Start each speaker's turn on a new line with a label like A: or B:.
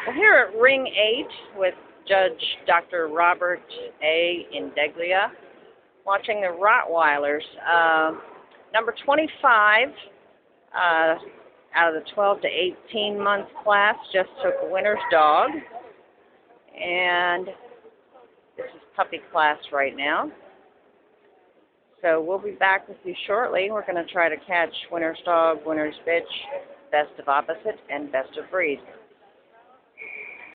A: We're here at Ring 8 with Judge Dr. Robert A. Indeglia, watching the Rottweilers. Number 25, out of the 12 to 18 month class, just took winner's dog. And this is puppy class right now. So we'll be back with you shortly. We're going to try to catch winner's dog, winner's bitch, best of opposite, and best of breed.